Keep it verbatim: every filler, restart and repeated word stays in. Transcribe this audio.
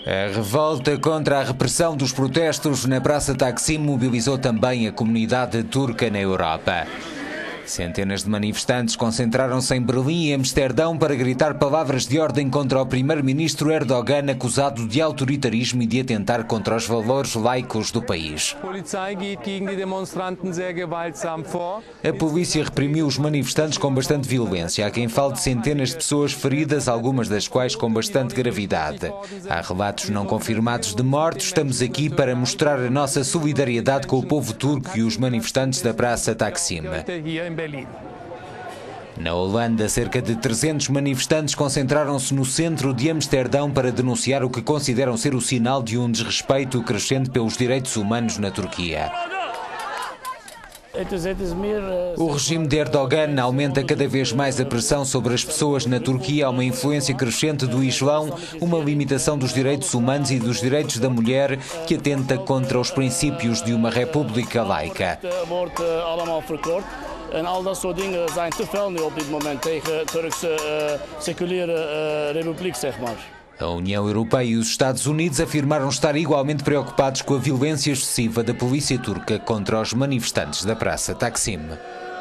A revolta contra a repressão dos protestos na Praça Taksim mobilizou também a comunidade turca na Europa. Centenas de manifestantes concentraram-se em Berlim e Amsterdão para gritar palavras de ordem contra o primeiro-ministro Erdogan, acusado de autoritarismo e de atentar contra os valores laicos do país. A polícia reprimiu os manifestantes com bastante violência. Há quem fale de centenas de pessoas feridas, algumas das quais com bastante gravidade. Há relatos não confirmados de mortos. Estamos aqui para mostrar a nossa solidariedade com o povo turco e os manifestantes da Praça Taksim. Na Holanda, cerca de trezentos manifestantes concentraram-se no centro de Amsterdão para denunciar o que consideram ser o sinal de um desrespeito crescente pelos direitos humanos na Turquia. O regime de Erdogan aumenta cada vez mais a pressão sobre as pessoas na Turquia. Há uma influência crescente do Islão, uma limitação dos direitos humanos e dos direitos da mulher que atenta contra os princípios de uma república laica. En al dat soort dingen zijn te fel nu op dit moment tegen Turkse uh, seculiere uh, republiek, zeg maar. A União Europeia e os Estados Unidos afirmaram estar igualmente preocupados com a violência excessiva da polícia turca contra os manifestantes da Praça Taksim.